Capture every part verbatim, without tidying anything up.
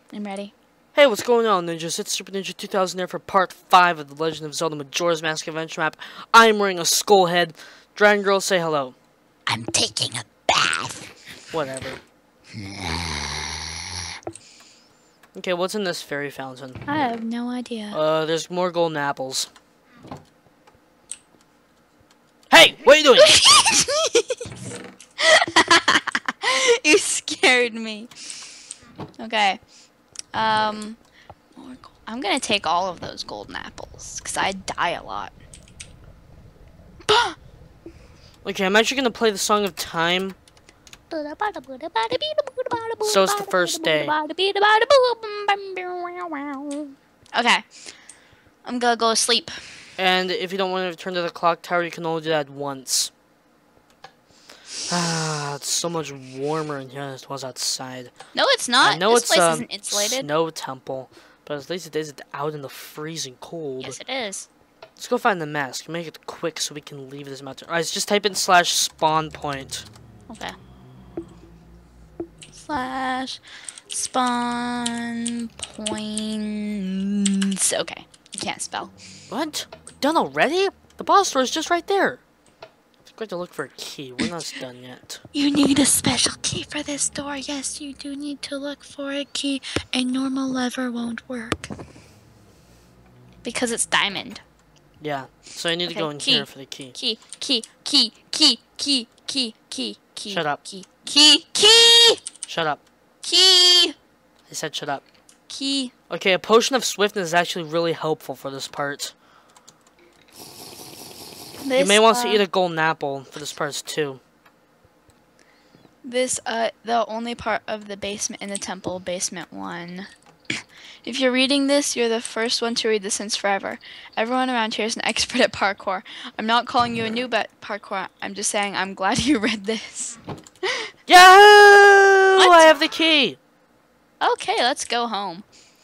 I'm ready. Hey, what's going on, ninjas? It's Super Ninja two thousand here for part five of the Legend of Zelda Majora's Mask Adventure map. I'm wearing a skull head. Dragon Girl, say hello. I'm taking a bath. Whatever. Okay, what's in this fairy fountain? I have no idea. Uh, there's more golden apples. Hey, what are you doing? You scared me. Okay. Um, I'm gonna take all of those golden apples because I die a lot. Okay, I'm actually gonna play the Song of Time. So it's the first day. Okay. I'm gonna go to sleep. And if you don't want to return to the clock tower, you can only do that once. Ah, it's so much warmer in here than it was outside. No, it's not. I know this it's place a isn't insulated. snow temple, but at least it isn't out in the freezing cold. Yes, it is. Let's go find the mask. Make it quick so we can leave this mountain. Alright, just type in slash spawn point. Okay. Slash spawn points. Okay. You can't spell. What? We're done already? The boss door is just right there. It's going to look for a key. We're not done yet. You need a special key for this door. Yes, you do need to look for a key. A normal lever won't work. Because it's diamond. Yeah. So I need Okay, to go in key. here for the key. Key, key, key, key, key, key, key, key. Shut up. Key, key, key, Shut up. key, I said shut up. key. Okay, a potion of swiftness is actually really helpful for this part. This, you may want uh, to eat a golden apple for this part too. This, uh, the only part of the basement in the temple, basement one. If you're reading this, you're the first one to read this since forever. Everyone around here is an expert at parkour. I'm not calling you a noob at parkour. I'm just saying I'm glad you read this. Yahoo! I have the key! Okay, let's go home.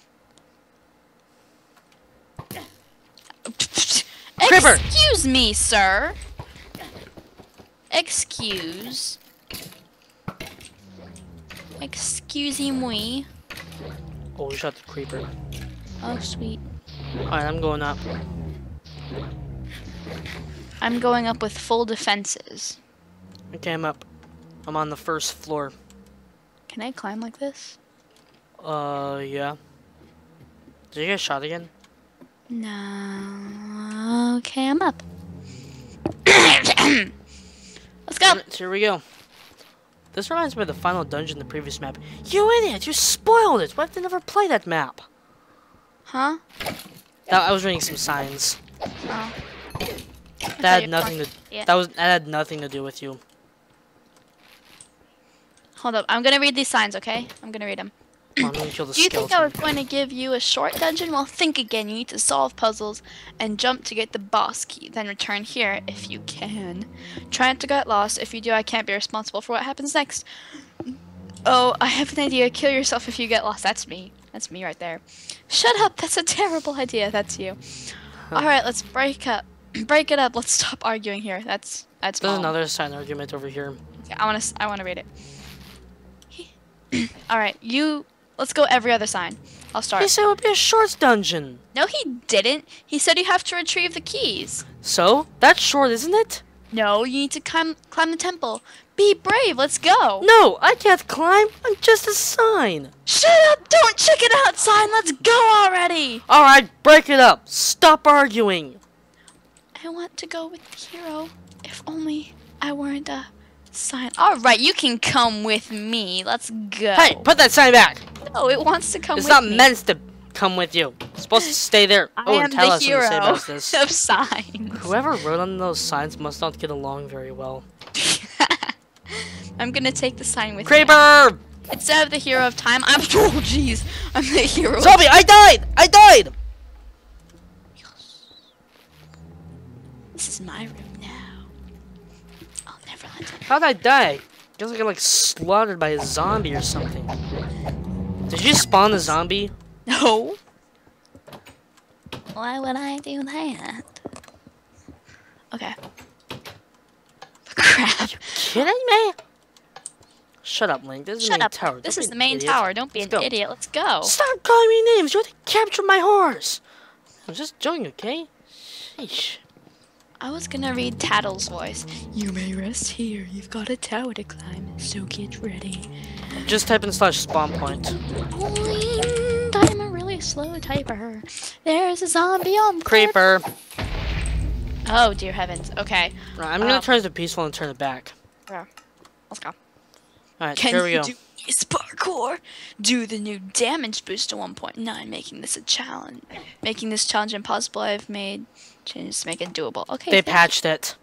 Creeper! Excuse me, sir. Excuse. Excusez-moi. Oh, we shot the creeper. Oh, sweet. Alright, I'm going up. I'm going up with full defenses. Okay, I'm up. I'm on the first floor. Can I climb like this? Uh, yeah. Did you get shot again? No. Okay, I'm up. Let's go. Alright, here we go. This reminds me of the final dungeon in the previous map. You idiot! You spoiled it! Why did they never play that map? Huh? That, I was reading some signs. Oh. That had nothing to. Yeah. That was that had nothing to do with you. Hold up. I'm gonna read these signs, okay? I'm gonna read them. Come on, let me kill the Do you think I skeleton. was going to give you a short dungeon? Well, think again. You need to solve puzzles and jump to get the boss key. Then return here if you can. Try not to get lost. If you do, I can't be responsible for what happens next. Oh, I have an idea. Kill yourself if you get lost. That's me. That's me right there. Shut up. That's a terrible idea. That's you. Huh. All right, let's break up. Break it up. Let's stop arguing here. That's that's. There's all. another side argument over here. Okay, I want to. I want to read it. All right, you. Let's go every other sign. I'll start. He said it would be a short dungeon. No, he didn't. He said you have to retrieve the keys. So that's short, isn't it? No, you need to climb climb the temple. Be brave. Let's go. No, I can't climb. I'm just a sign. Shut up! Don't check it out, sign. Let's go already. All right, break it up. Stop arguing. I want to go with the hero. If only I weren't a sign. All right, you can come with me. Let's go. Hey, put that sign back. No, it wants to come It's with not me. meant to come with you. It's supposed to stay there. I Oh, am and tell the us hero something to say about this. of signs. Whoever wrote on those signs must not get along very well. I'm gonna take the sign with me. Creeper! Instead of the hero of time, I'm oh jeez, I'm the hero. of Zombie, I died! I died! This is my room now. I'll never let it. How'd I die? Guess I got like slaughtered by a zombie or something. Did you spawn the zombie? No. Why would I do that? Okay. Crap. Kidding me? Shut up, Link. This is Shut the main up. tower. This Don't is be the an main idiot. tower. Don't be Let's an go. idiot. Let's go. Stop calling me names. You're to capture my horse. I'm just joking, okay? Sheesh. I was gonna read Tattle's voice. You may rest here. You've got a tower to climb, so get ready. Just type in slash spawn point. Blind, I'm a really slow typer. There's a zombie on the Creeper. Oh, dear heavens. Okay. Right, I'm gonna Um, turn it to peaceful and turn it back. Yeah. Let's go. Alright, Can here we you go. do this parkour? Do the new damage boost to one point nine, making this a challenge. Making this challenge impossible, I've made changes to make it doable. Okay. They thank you. patched it.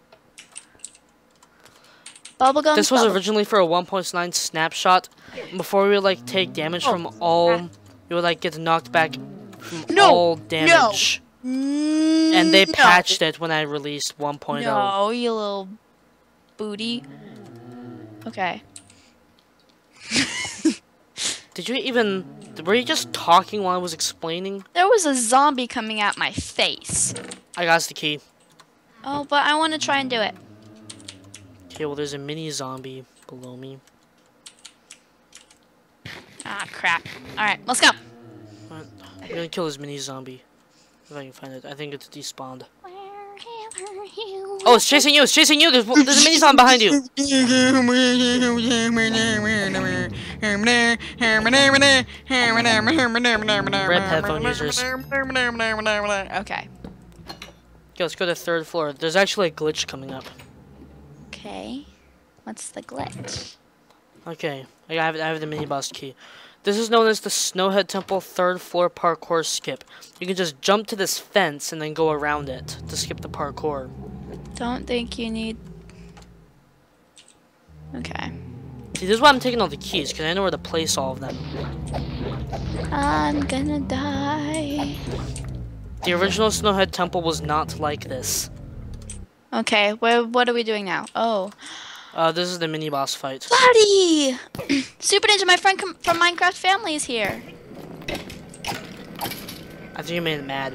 Bubblegum. This was bubble- originally for a one point nine snapshot. Before we would like take damage Oh, from all, crap. we would like get knocked back from No, all damage. And they no. patched it when I released one point oh. No, you little booty. Okay. Did you even? Were you just talking while I was explaining? There was a zombie coming at my face. I got the key. Oh, but I want to try and do it. Okay, well there's a mini zombie below me. Ah, crap. Alright, let's go. Alright, I'm gonna kill this mini zombie. If I can find it. I think it's despawned. Oh, it's chasing you! It's chasing you! There's, there's a mini zombie behind you! Rip headphone users. Okay. Okay, let's go to the third floor. There's actually a glitch coming up. Okay. What's the glitch? Okay, I have, I have the mini boss key. This is known as the Snowhead Temple third floor parkour skip. You can just jump to this fence and then go around it to skip the parkour. Don't think you need... Okay. See, this is why I'm taking all the keys, because I know where to place all of them. I'm gonna die. The original Snowhead Temple was not like this. Okay, where, what are we doing now? Oh. Uh, this is the mini boss fight. Buddy! Super Ninja, my friend com from Minecraft family is here. I think you made it mad.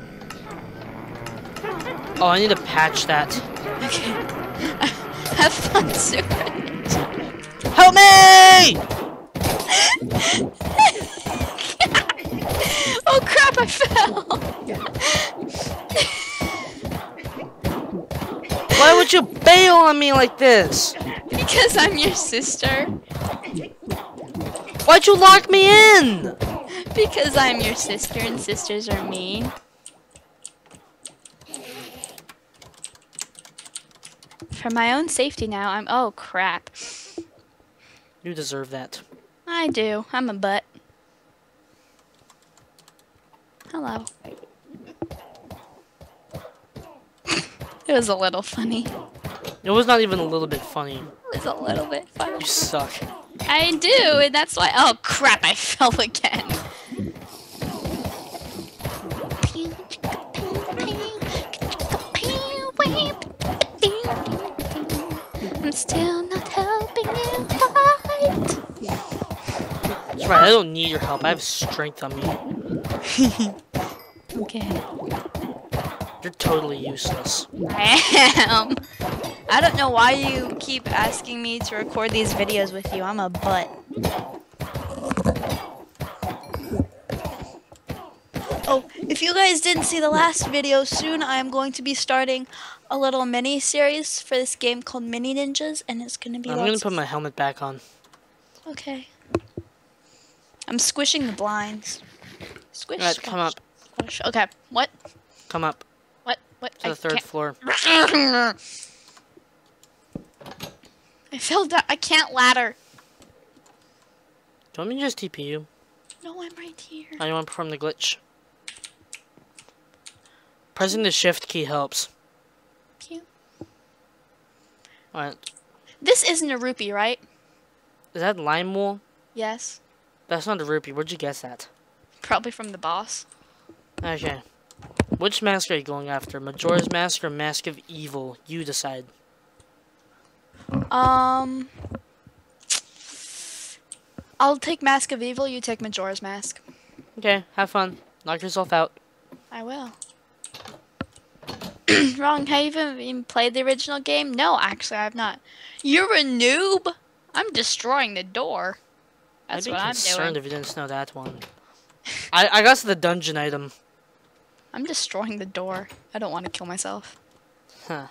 Oh, I need to patch that. Okay. Have fun, Super Ninja. Help me! Oh crap, I fell! Why would you bail on me like this? Because I'm your sister. Why'd you lock me in? Because I'm your sister and sisters are mean. For my own safety now, I'm... Oh, crap. You deserve that. I do. I'm a butt. Hello. It was a little funny. It was not even a little bit funny. It was a little bit funny. You suck. I do, and that's why... Oh, crap, I fell again. I'm still not helping you fight. That's right, I don't need your help. I have strength on me. Okay. You're totally useless. I am. I don't know why you keep asking me to record these videos with you. I'm a butt. Oh, if you guys didn't see the last video, soon I am going to be starting a little mini series for this game called Mini Ninjas, and it's gonna be. I'm lots gonna put of... my helmet back on. Okay. I'm squishing the blinds. Squish. Alright, squish, come up. Squish. Okay. What? Come up What? What? to the third can't... floor. I fell down. I can't ladder. Do you want me to just T P you? No, I'm right here. I want to perform the glitch. Pressing the shift key helps. Cute. Alright. This isn't a rupee, right? Is that lime wool? Yes. That's not a rupee. Where'd you guess that? Probably from the boss. Okay. Which mask are you going after? Majora's Mask or Mask of Evil? You decide. Um... I'll take Mask of Evil, you take Majora's Mask. Okay, have fun. Knock yourself out. I will. Wrong, have you even, even played the original game? No, actually, I have not. You're a noob? I'm destroying the door. That's I'd be what I'm concerned doing. if you didn't know that one. I, I got to the dungeon item. I'm destroying the door. I don't want to kill myself. Huh.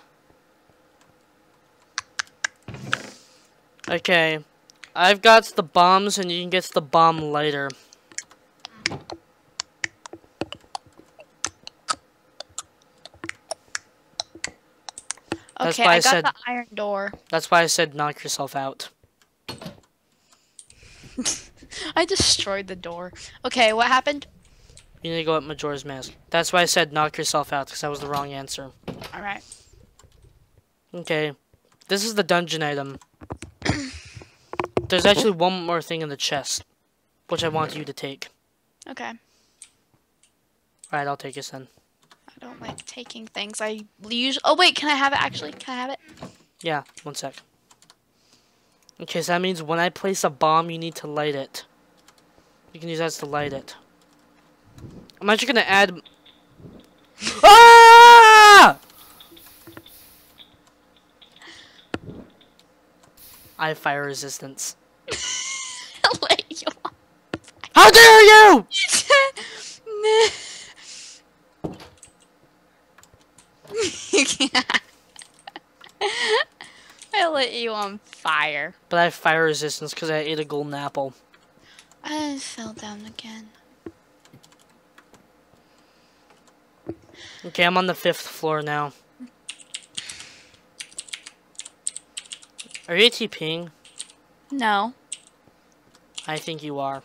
Okay. I've got the bombs, and you can get the bomb lighter. That's Okay, why I I got said. the iron door. That's why I said knock yourself out. I destroyed the door. Okay, what happened? You need to go up Majora's Mask. That's why I said knock yourself out, because that was the wrong answer. Alright. Okay. This is the dungeon item. There's actually one more thing in the chest, which I want you to take. Okay. Alright, I'll take it then. I don't like taking things. I usually. Oh wait, can I have it? Actually, can I have it? Yeah, one sec. Okay, so that means when I place a bomb, you need to light it. You can use that to light it. I'm actually gonna add. Ah! I have fire resistance. I'll let you on. How dare you! You can't. I lit you on fire. But I have fire resistance because I ate a golden apple. I fell down again. Okay, I'm on the fifth floor now. Are you TPing? No. I think you are.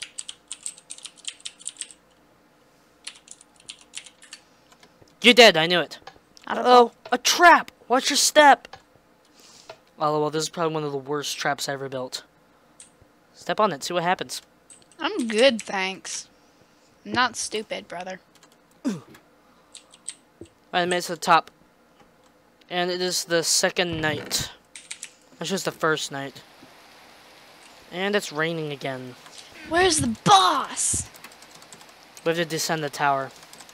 You're dead, I knew it. Out of Oh, a trap! Watch your step! Oh, well, this is probably one of the worst traps I ever built. Step on it, see what happens. I'm good, thanks. I'm not stupid, brother. Alright, I made it to the top. And it is the second night. That's just the first night. And it's raining again. Where's the boss? We have to descend the tower.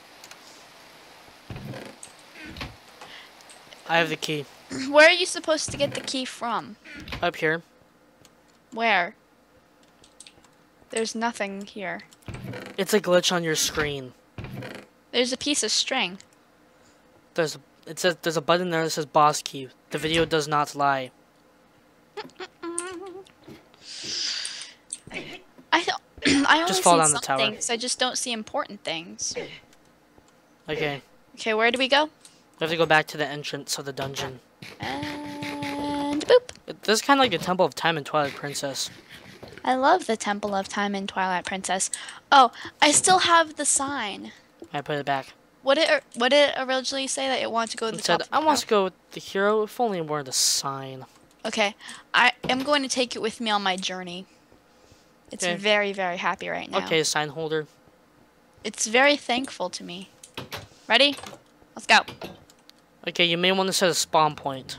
I have the key. Where are you supposed to get the key from? Up here. Where? There's nothing here. It's a glitch on your screen. There's a piece of string. There's it says there's a button there that says boss key. The video does not lie. I don't, I only Just fall see down the some tower. things. I just don't see important things. Okay. Okay, where do we go? We have to go back to the entrance of the dungeon. And boop. This is kind of like the Temple of Time in Twilight Princess. I love the Temple of Time in Twilight Princess. Oh, I still have the sign. I put it back. What it what did it originally say that it wanted to go to the It said, top? of I the want to tower? go with the hero if only it weren't a sign. Okay, I am going to take it with me on my journey. It's Okay. very, very happy right now. Okay, sign holder. It's very thankful to me. Ready? Let's go. Okay, you may want to set a spawn point.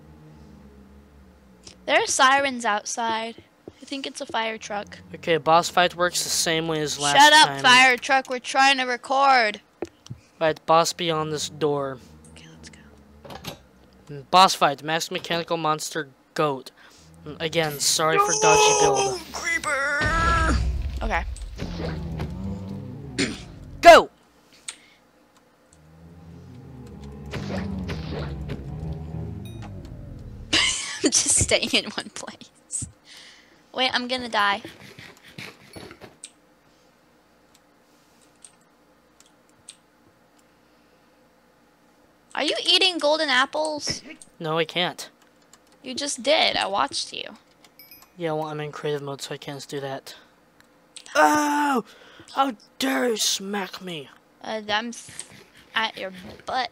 There are sirens outside. I think it's a fire truck. Okay, boss fight works the same way as last Shut up, time. fire truck. We're trying to record. Right, boss beyond this door. Okay, let's go. Mm, Boss fight, max mechanical monster goat. Mm, Again, sorry for dodgy build. Creeper. Okay. Go! I'm just staying in one place. Wait, I'm gonna die. Are you eating golden apples? No, I can't. You just did. I watched you. Yeah, well, I'm in creative mode, so I can't do that. Oh! How dare you smack me? Uh, I'm s- at your butt.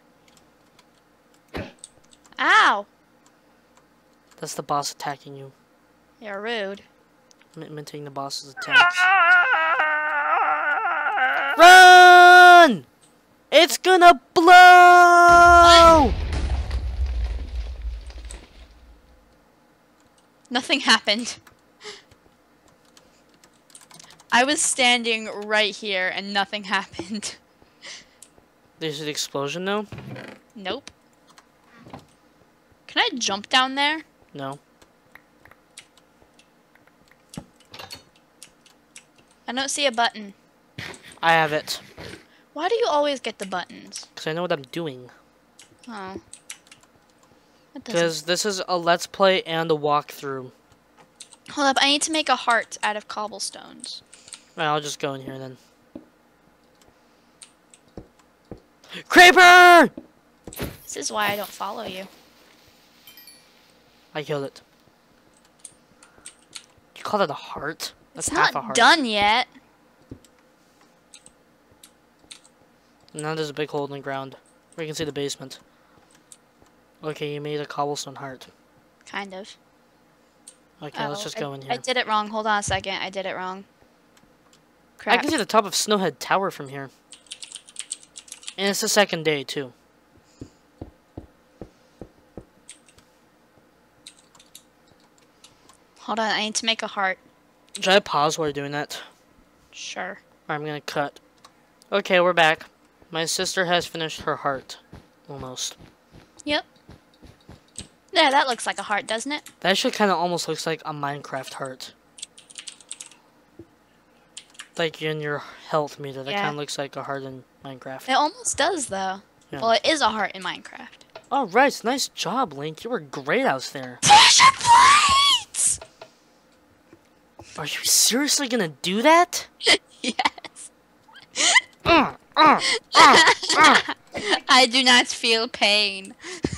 Ow! That's the boss attacking you. You're rude. I'm imitating the boss's attacks. Run! It's gonna blow! Nothing happened. I was standing right here and nothing happened. There's an explosion now? Nope. Can I jump down there? No. don't see a button. I have it. Why do you always get the buttons? Because I know what I'm doing. Oh. Because this is a Let's Play and a walkthrough. Hold up, I need to make a heart out of cobblestones. Alright, I'll just go in here then. Creeper! This is why I don't follow you. I killed it. You call that a heart? That's It's half not a heart. done yet. Now there's a big hole in the ground where you can see the basement. Okay, you made a cobblestone heart. Kind of. Okay, oh, let's just I, go in here. I did it wrong. Hold on a second. I did it wrong. Crap. I can see the top of Snowhead Tower from here. And it's the second day, too. Hold on, I need to make a heart. Should I pause while you're doing that? Sure. Alright, I'm gonna cut. Okay, we're back. My sister has finished her heart. Almost. Yep. Yeah, that looks like a heart, doesn't it? That actually kind of almost looks like a Minecraft heart. Like in your health meter, that Yeah. kind of looks like a heart in Minecraft. It almost does, though. Yeah. Well, it is a heart in Minecraft. Alright, nice job, Link. You were great out there. Pressure plates! Are you seriously gonna do that? Yes. Uh, uh, uh, uh. I do not feel pain.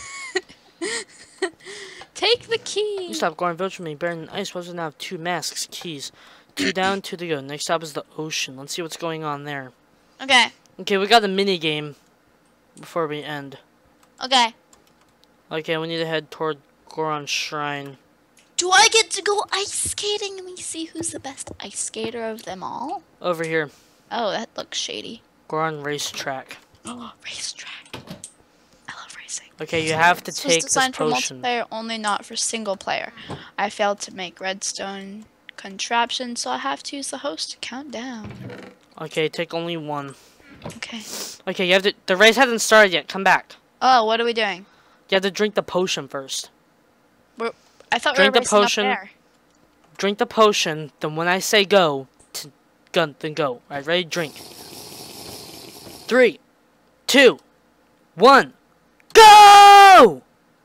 Take the key. You stop going village with me. Baron and Ice was now have two masks, keys. Two down, two to go. Next stop is the ocean. Let's see what's going on there. Okay. Okay, we got the mini game before we end. Okay. Okay, we need to head toward Goron's shrine. Do I get to go ice skating? Let me see who's the best ice skater of them all. Over here, Oh, that looks shady. Goron racetrack. Oh, racetrack. I love racing. Okay, you have to This take was this designed for potion. multiplayer only, not for single player. I failed to make redstone contraption, so I have to use the host to count down. Okay, take only one. Okay. Okay, you have to. The race hasn't started yet. Come back. Oh, what are we doing? You have to drink the potion first. We're, I thought Drink we the were racing potion. up there. Drink the potion. Then when I say go, to gun, then go. All right, ready? Drink. Three, two, one, go!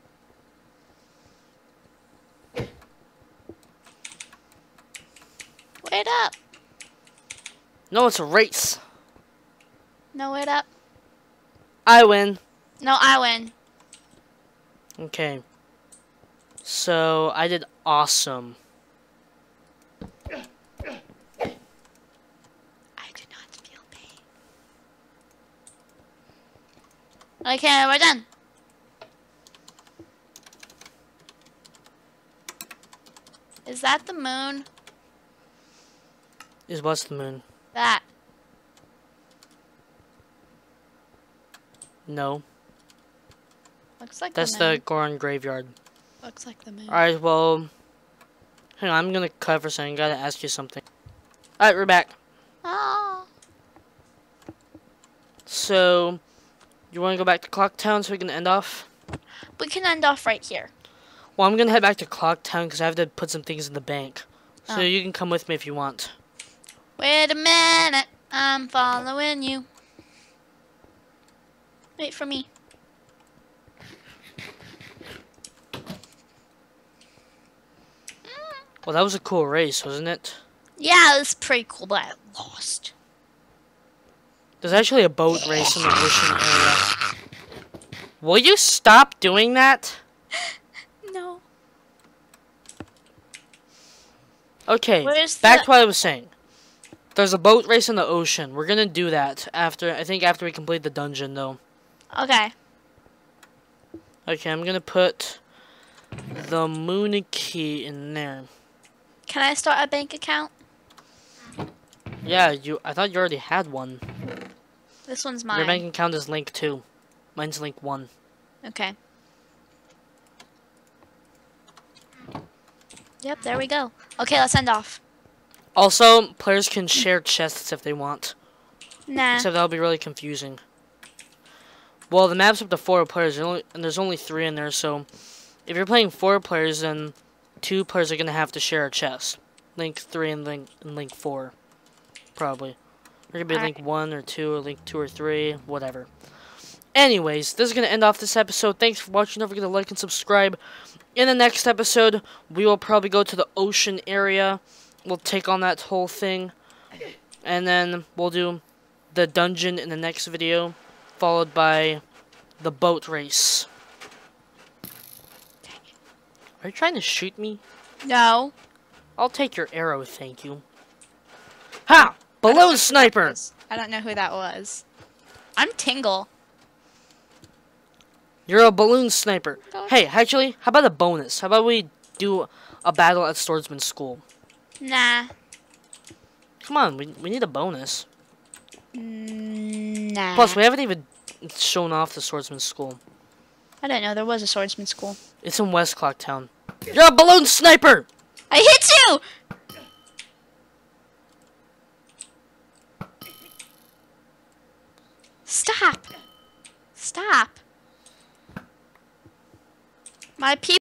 Wait up. No, it's a race. No, wait up. I win. No, I win. Okay. So, I did awesome. I do not feel pain. Okay, we're done. Is that the moon? Is what's the moon? That. No. Looks like That's the the moon. Goron graveyard. Looks like the moon. Alright, well... Hang on, I'm gonna cut for a second. Gotta ask you something. Alright, we're back. Oh. So... You wanna go back to Clock Town so we can end off? We can end off right here. Well, I'm gonna head back to Clock Town because I have to put some things in the bank. So Oh. you can come with me if you want. Wait a minute. I'm following you. Wait for me. Well, that was a cool race, wasn't it? Yeah, it was pretty cool, but I lost. There's actually a boat race in the ocean area. Will you stop doing that? No. Okay, Where's back the- to what I was saying. There's a boat race in the ocean. We're gonna do that after, I think after we complete the dungeon, though. Okay. Okay, I'm gonna put the moon key in there. Can I start a bank account? Yeah, you. I thought you already had one. This one's Your mine. bank account is Link two. Mine's Link one. Okay. Yep, there we go. Okay, let's end off. Also, players can share chests if they want. Nah. Except that'll be really confusing. Well, the map's up to four players, and only- and there's only three in there, so if you're playing four players, then two players are gonna have to share a chest. Link three and Link and Link four. probably. There could be All link right. one or two or link two or three, whatever. Anyways, this is going to end off this episode. Thanks for watching. Don't forget to like and subscribe. In the next episode, we will probably go to the ocean area. We'll take on that whole thing. And then we'll do the dungeon in the next video, followed by the boat race. Are you trying to shoot me? No. I'll take your arrow, thank you. Ha! Balloon sniper! I don't know who that was. I'm Tingle. You're a balloon sniper. Hey, actually, how about a bonus? How about we do a battle at swordsman school? Nah. Come on, we, we need a bonus. Mm, nah. Plus, we haven't even shown off the swordsman school. I didn't know there was a swordsman school. It's in West Clocktown. You're a balloon sniper! I hit you! Stop. Stop. My people.